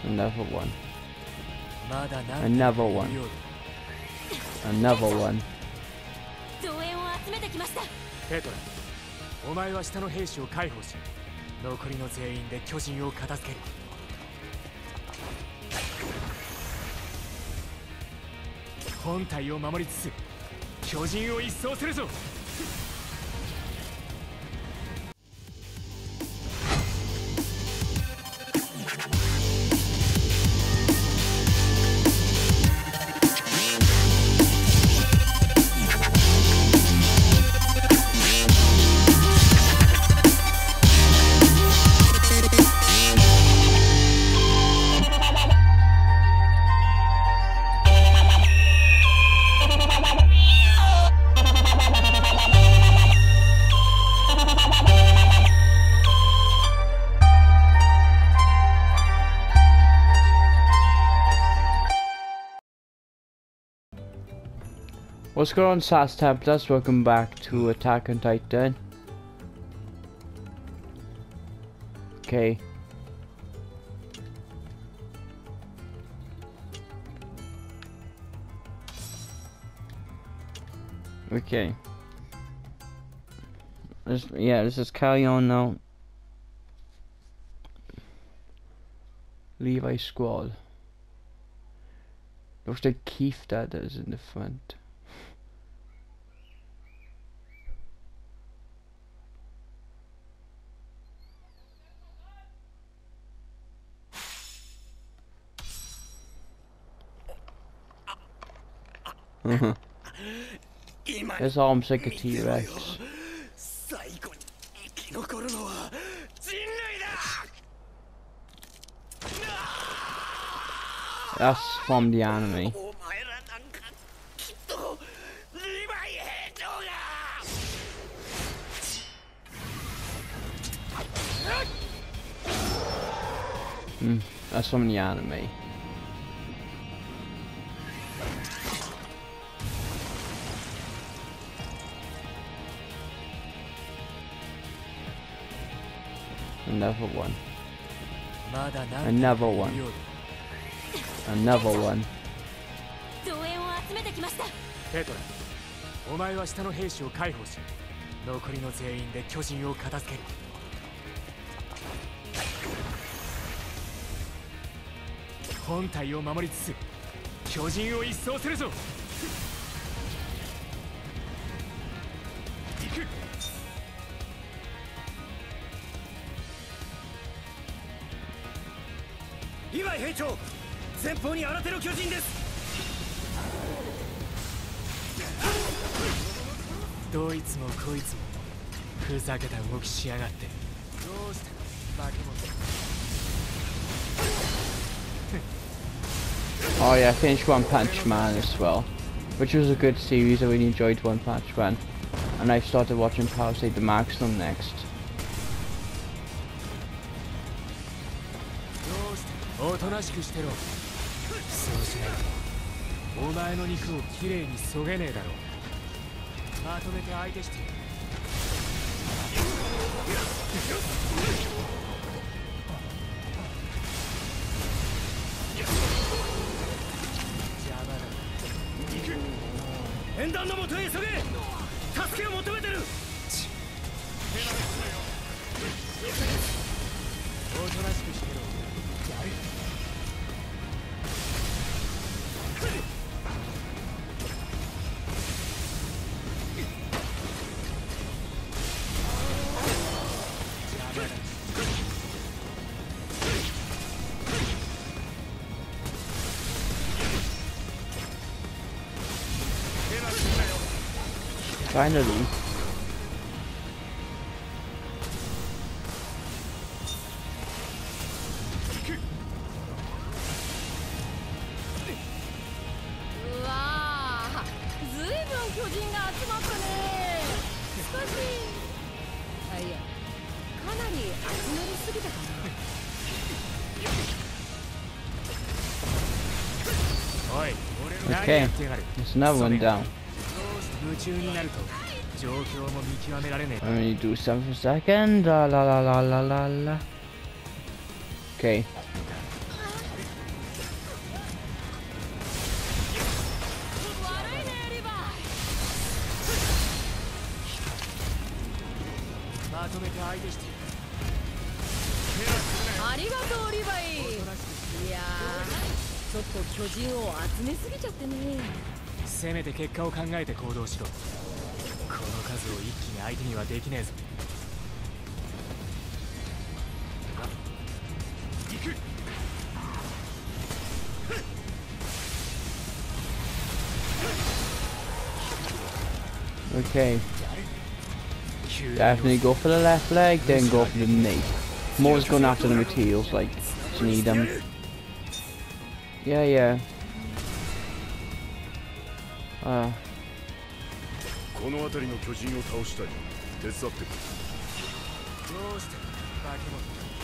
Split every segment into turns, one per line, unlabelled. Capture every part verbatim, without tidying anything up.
Another one. Another one. Another one.
増援を集めてきました。
ペトラ、お前は下の兵士を解放し、残りの全員で巨人を片付ける。本体を守りつつ巨人を一掃するぞ。
What's going on, S A S Templars? Welcome back to Attack on Titan. Okay. Okay. Let's, yeah, let's just carry on now. Levi Squall. Looks like Keith that is in the front. His arms like a T-Rex. That's from the anime. Hmm, that's from the anime. Another one. Another one. Another one.
増援を集めてきました。
ペトラ、お前は下の兵士を解放し、残りの全員で巨人を片付ける。本体を守りつつ巨人を一掃するぞ。行く。リヴァイ兵長、前方に新手の巨人です。どいつもこいつもふざけた動きしやがって。どうして化け物。
Oh yeah, I finished One Punch Man as well, which was a good series. I really enjoyed One Punch Man, and I started watching Parasite the Maximum next.
おとなしくしてろ。そうしないとお前の肉をきれいにそげねえだろう。まとめて相手してやる。邪魔だ。行く。縁談のもとへ急げ。助けを求めてる。おとなしくしてろ。やる。
Finally. Okay, there's another one down. Let me do something for a second. La la la la la la la. Okay.
とめて相手している。
ありがとうリヴァイ。いやーちょっと巨人を集めすぎちゃってね。
せめて結果を考えて行動しろ。この数を一気に相手にはできねえぞ。行く。
Okay. Definitely go for the left leg, then go for the knee. I'm always going after the materials, like, to need them. Yeah, yeah. Uh.
この辺りの巨人を倒したい。手伝ってくれ。
どうして化け物。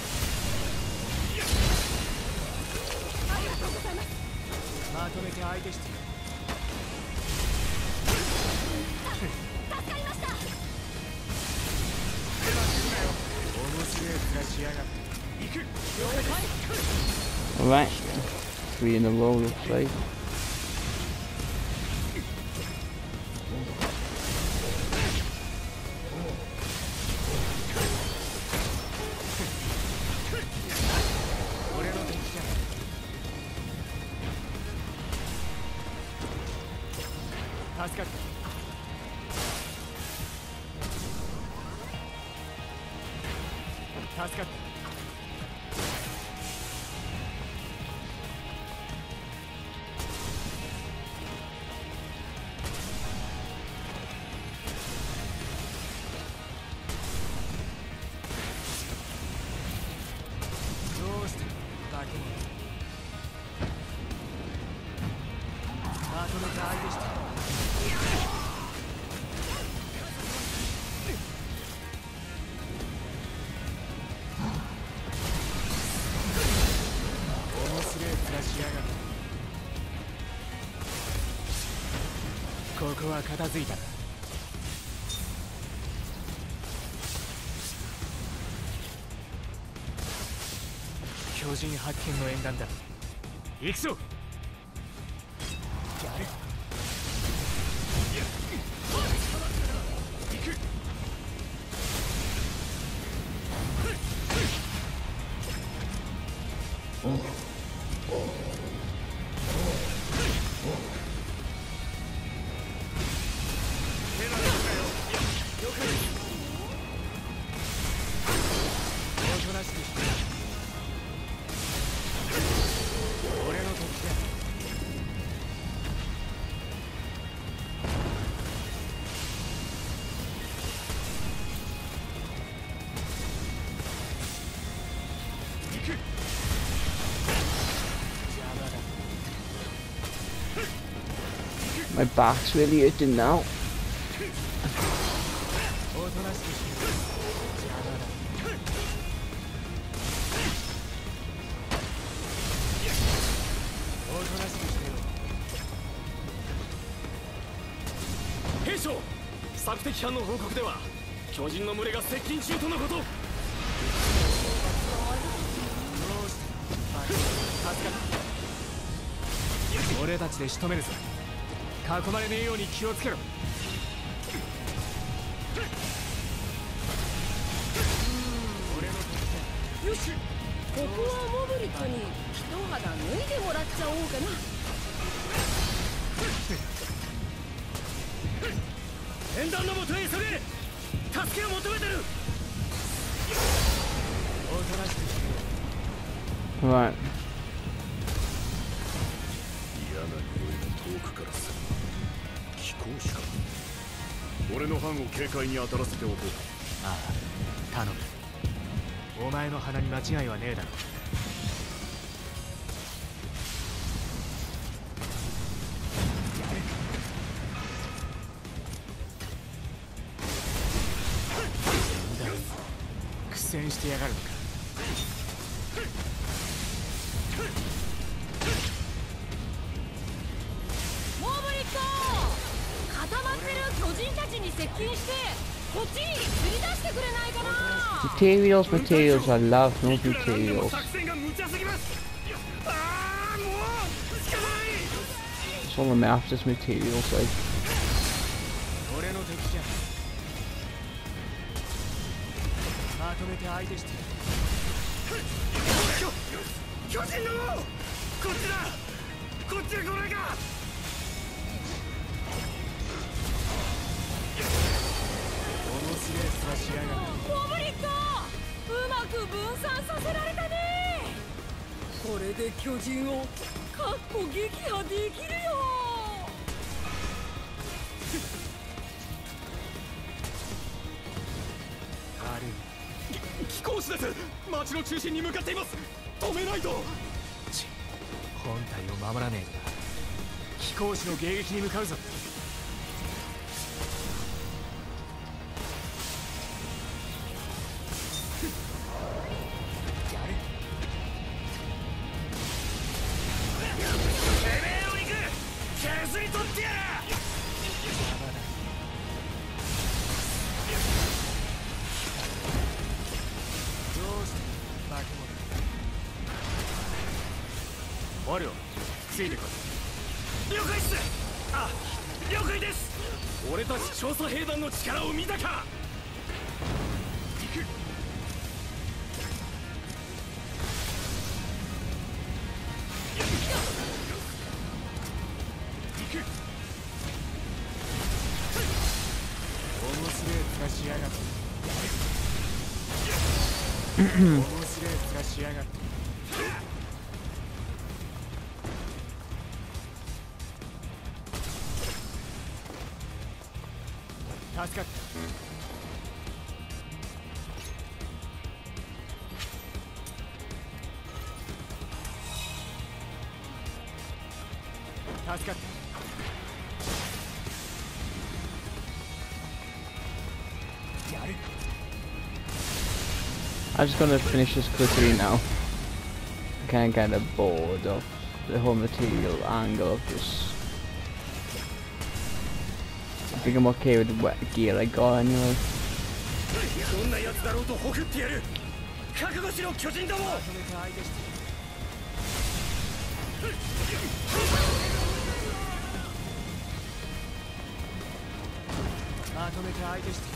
ありがとうございます。
まとめて相手している。
助かりました。
面白い面しやがって。行く。
Alright. Three in a row, looks like.ここは片付いたな。巨人発見の縁談だ。行くぞ。やれ。行く。 My back's really hurting now.
Hey, 索敵班の報告では巨人の群れが接近中とのこと。
俺たちで仕留めるぞ。囲まれねえように気をつけろ。よ
し、ここはモブリットに一肌脱いでもらっちゃおうかな。
縁談のもとへ急げ。助けを求めてる。
おとなしくしてろ。
Right.
嫌な匂いが遠くからする。気候しか。俺の班を警戒に当たらせておこう。
ああ、頼む。お前の鼻に間違いはねえだろ。苦戦してやがるのか。
モブリット、固まってる巨人たちに接近してこっちに釣り出してくれないかな。
Materials, materials, I love those materials. That's all I'm after is materials, like.
俺の敵じゃ。 まとめて相手して
巨人の王、こっちだ、こっちへ来ないか。
面白いさしやがる。
ゴブリッコ、うまく分散させられたね。これで巨人をかっこ撃破できるよ。
ある
貴公子です。町の中心に向かっています。止めないと。
ち本体を守らねえとな。貴公子の迎撃に向かうぞ。我をついてこい。
了解っす。あ、了解です。俺たち調査兵団の力を見たか。行く。行く。
面白い面しやがって面白い面しやがって。助かった。助かった。
I'm just gonna finish this quickly now. I can't get bored of the whole material angle of this. I think I'm okay with the wet gear I got anyway.
どんな奴だろうとほふってやる。覚悟しろ巨人ども。
まとめて相手してまとめて相手して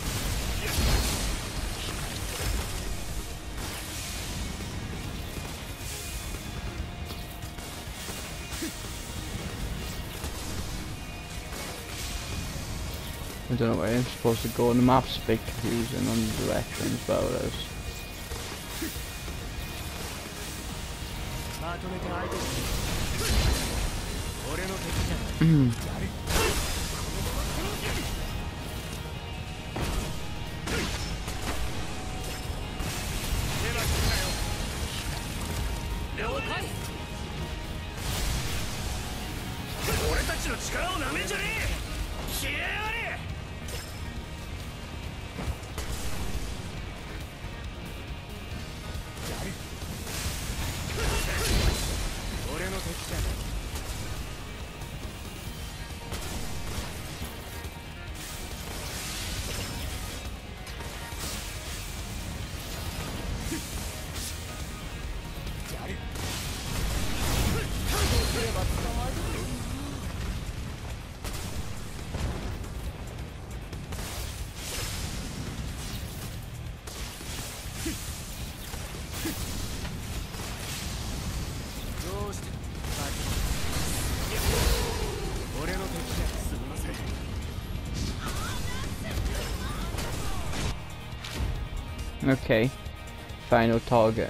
I don't know where I'm supposed to go. The map's a bit confusing on the directions, but it is.
まとめて相手して俺の敵じゃないやる
俺たちの力をなめんじゃねえ。消えやがれ。
俺の敵じゃない
Okay, final target.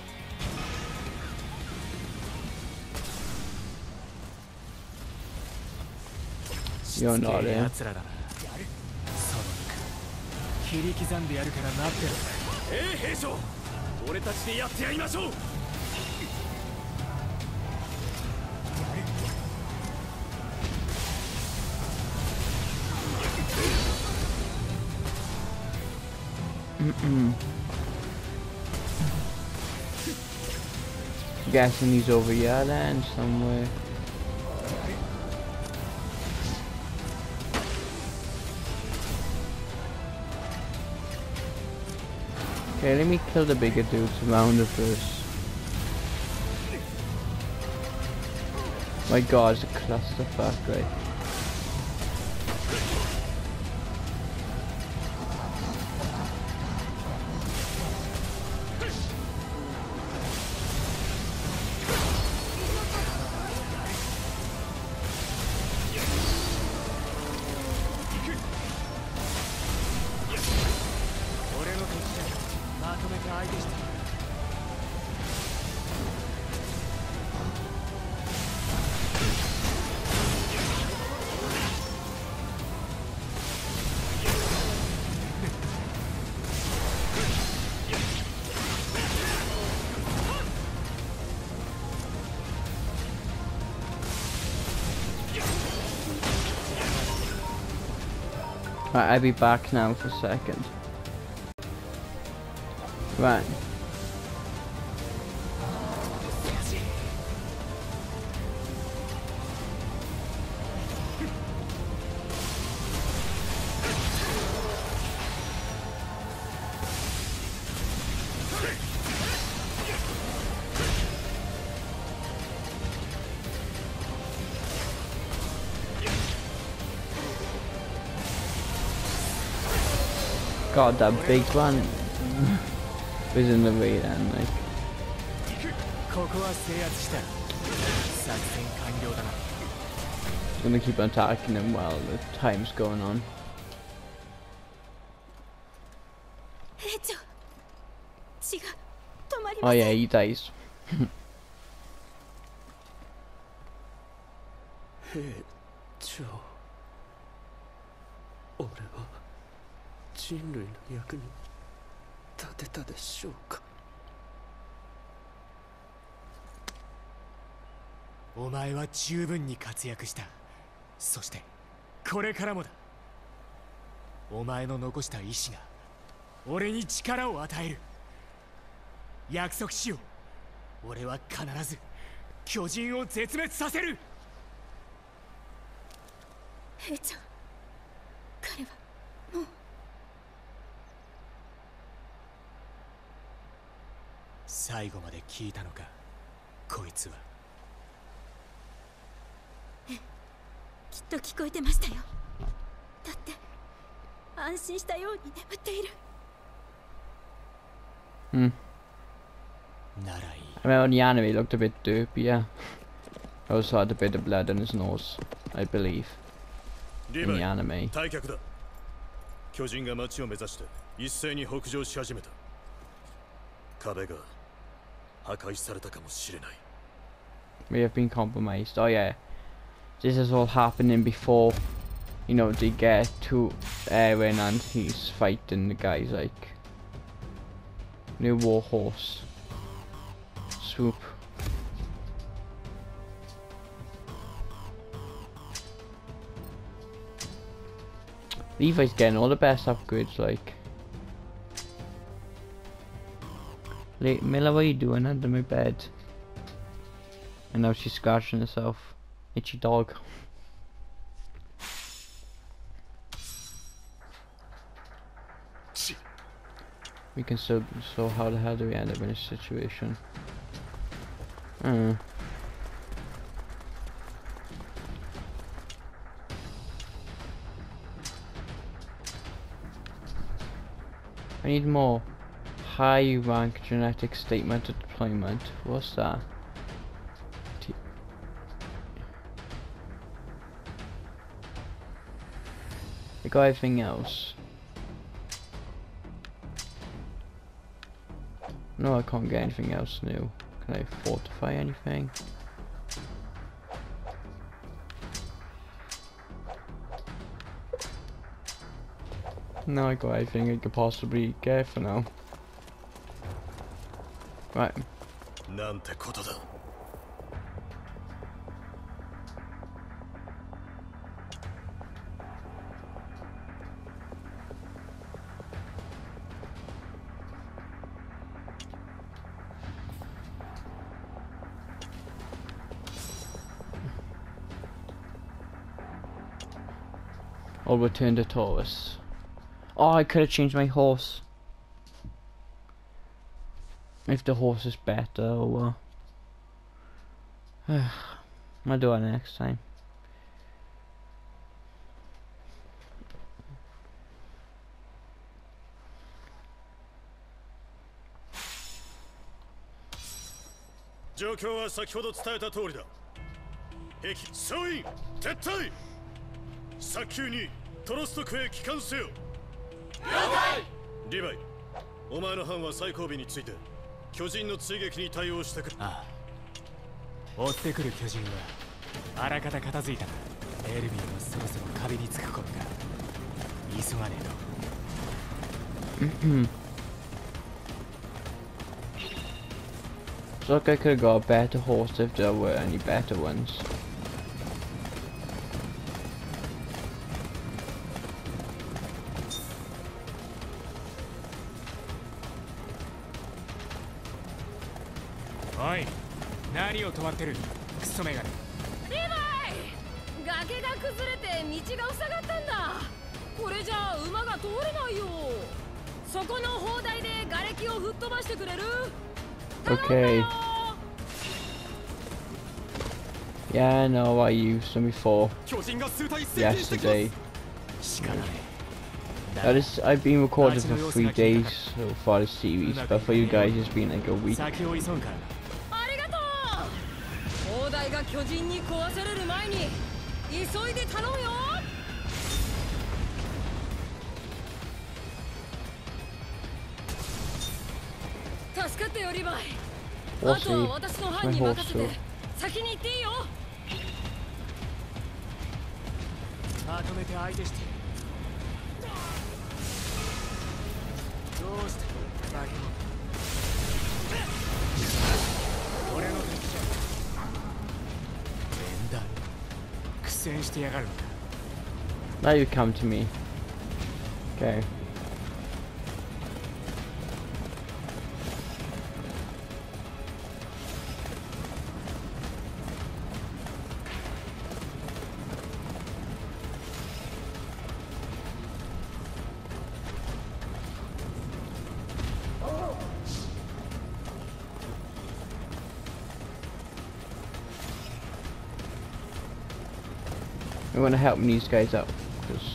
You're not in.
奴らだなその切り刻んでやるから待ってろ。
ええ兵長、俺たちでやってやりましょう。
Mm-mm. Guessing he's over here then somewhere. Okay, let me kill the bigger dudes around the first. My god, it's a clusterfuck, right?
相手して
Right, I'll be back now for a second. Right. God, that big one was in the way then, like.
ここは制圧した。作戦完了だな。
Gonna keep on attacking him while the time's going on.
兵長血が止まり
Oh
ません
yeah, he dies.
兵長俺は人類の役に立てたでしょうか。
お前は十分に活躍した。そしてこれからもだ。お前の残した意志が俺に力を与える。約束しよう。俺は必ず巨人を絶滅させる。
兵長彼はもう
最後まで聞いたのか、こいつは。
きっと聞こえてましたよ。だって安心したように眠っている。
Hmm.
ならいい。
I remember in the anime he looked a bit derpier. He also had a bit of blood on his nose, I believe. In the anime.
退却だ。巨人が町を目指して一斉に北上し始めた。壁が破壊されたかもしれない。
May have been compromised. Oh yeah. This is all happening before, you know, they get to Eren and he's fighting the guys like new war horse. Swoop. Levi's getting all the best upgrades, like. Late Miller, what are you doing under my bed? And now she's scratching herself. Itchy dog. We can still. So how the hell do we end up in this situation? Uh. I need more high rank genetic statement deployment. What's that? T I got everything else. No, I can't get anything else new. Can I fortify anything? No, I got everything I could possibly get for now. Right.
なんてことだ。
I'll return to Taurus. Oh, I could have changed my horse. If the horse is better or what. I'll do it next time.
状況は先ほど伝えた通りだ。兵器総員撤退。早急にトロスト区へ帰還せよ。了解。リヴァイ、 お前の班は最後尾について巨人の追撃に対応してくる。
ああ、追ってくる巨人はあらかた片付いたらエルヴィンもそろそろ壁につくことか。急がねえと。
So like I could have got a better horse if there were any better ones.
Oi, 何を止まってるクソメガネ。
リヴァイ、崖が崩れて道が塞がったんだ。これじゃあ馬が通れないよ。そこの砲台で瓦礫を吹っ飛ばしてくれる？
Okay. Yeah, I know, I used them before. Yesterday. That is, I've been recording for three days so far this series, but for you guys it's been like a week.
ありがとう。砲台が巨人に壊される前に急いで頼むよ。助かってよリヴァイ。あとは私の班に任せて先に行っていいよ。
まとめて相手して。どうしてバケモン。俺の敵じゃ。面談苦戦してやがるんだ。
Now you come to me. Okay. I'm gonna help these guys out, because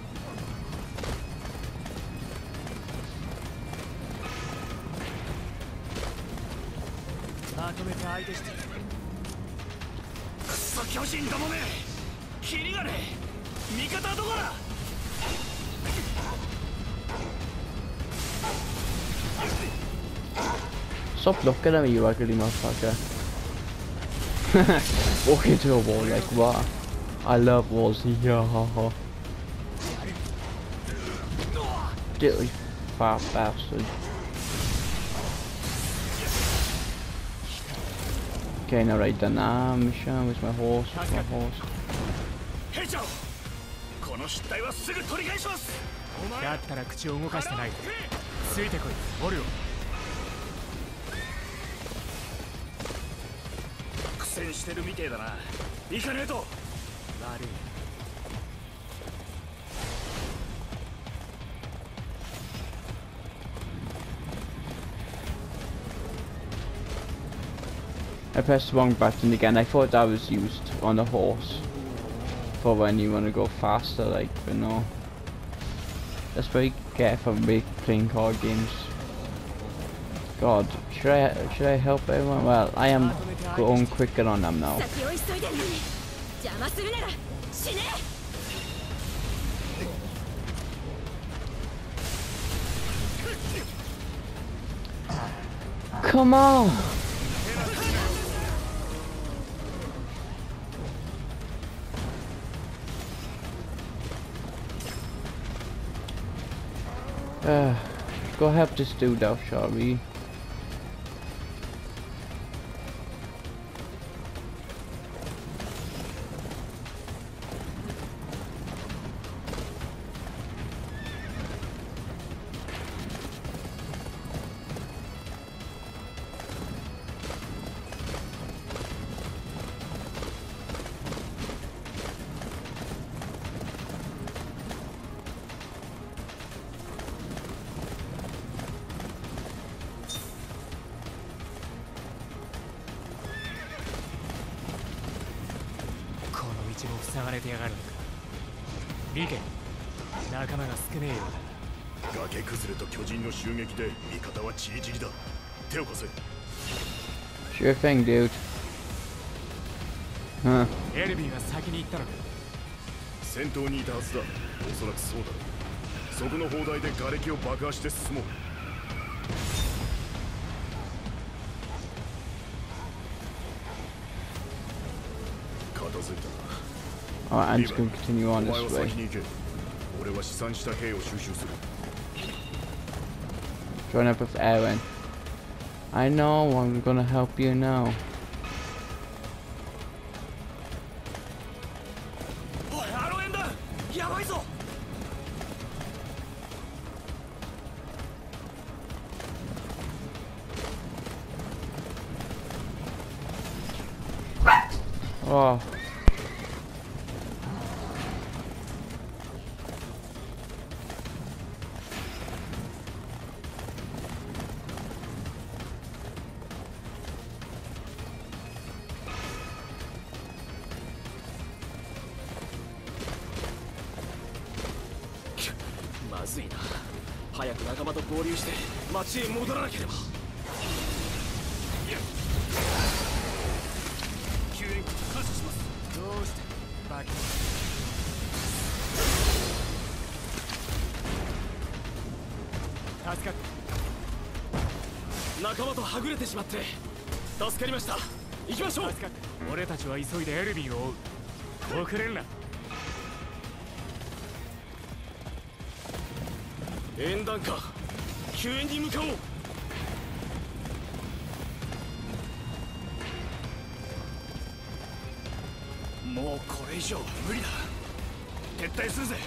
stop looking at me, you ugly motherfucker. Walk into a wall like what? I love walls, yeah, ha ha. Dirty fat bastard. Okay, now right then, ah, Michelle, where's my horse? Where's my horse?
だったら口を動かしてない。ついてこい、オルオ。苦戦してるみてえだな。行かねえと。悪い。
I pressed the wrong button again. I thought that was used on a horse for when you want to go faster, like, but no. That's very careful with playing card games. God, should I should I help everyone? Well, I am going quicker on them now. Come on! Uh, go help this dude out, shall we? Sure thing, dude. Huh.
エルヴィンが先に行ったのか。
先頭にいたはずだ。おそらくそうだろう。そこの砲台で瓦礫を爆破して進もう。 ずいた
Alright, I'm just gonna continue
な。お
on
前は
this
先
way.
に行け。俺は試算した兵を収集する。
Join up with Erwin. I know, I'm gonna help you now.
おい、アロエンだ。やばいぞ。
Oh.
まずいな。早く仲間と合流して町へ戻らなければ。救援感謝します。どうしてバキ。助かった。仲間とはぐれてしまって助かりました。行きましょう。助かった。俺たちは急いでエルヴィンを追う。遅れるな。 縁談か。救援に向かおう。もうこれ以上無理だ。撤退するぜ。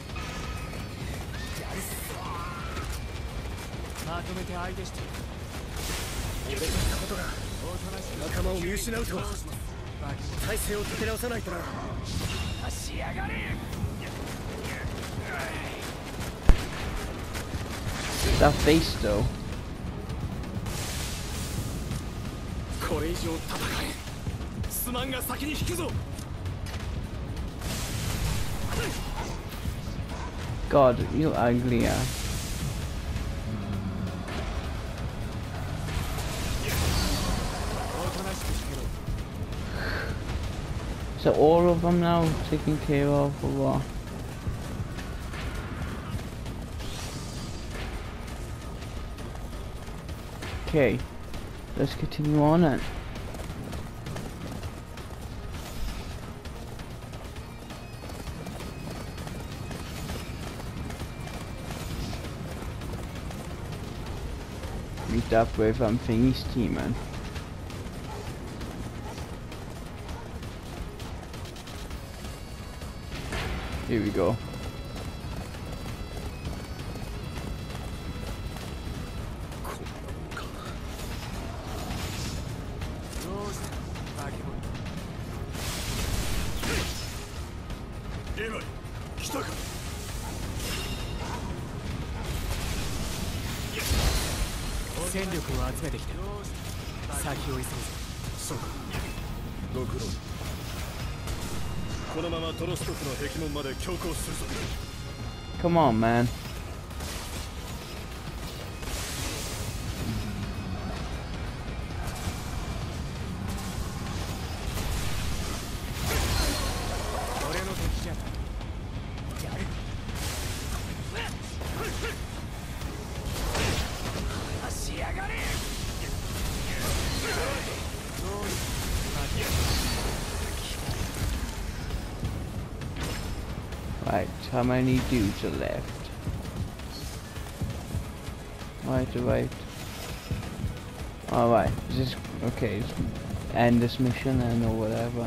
まとめて相手して。俺としたことが仲間を見失うとは。体勢を立て直さないとな。足やがれ。
That face though.
これ以上戦え。すまんが先に引くぞ。
God, you ugly ass. So all of them now taken care of or what? Okay, let's continue on then. Meet up with um Thingy's team, man. Here we go. Come on, man. Right, how many dudes are left? Right, right. Alright, just okay, just end this mission then or whatever.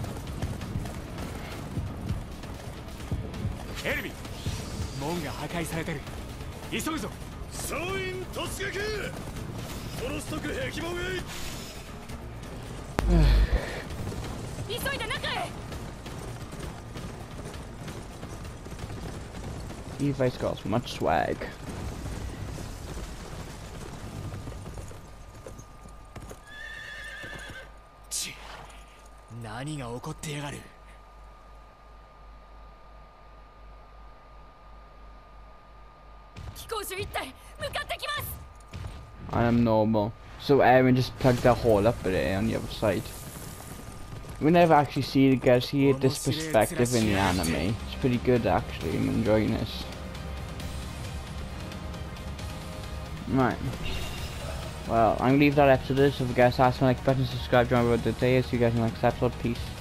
Enemy! 門が破壊されてる。急ぐぞ。総員突撃！トロストク壁門へ。
急いで中へ。
Levi's got so much swag.
Ch. 何が起こってやがる。
飛行士一体向かってきます。
I'm normal. So Aaron just plugged that hole up there on the other side. We never actually see the guys see this perspective in the anime. It's pretty good actually. I'm enjoying this. Right. Well, I'm gonna leave that episode there. So if you guys like, like button, subscribe, join me for the day. See you guys in the next episode. Peace.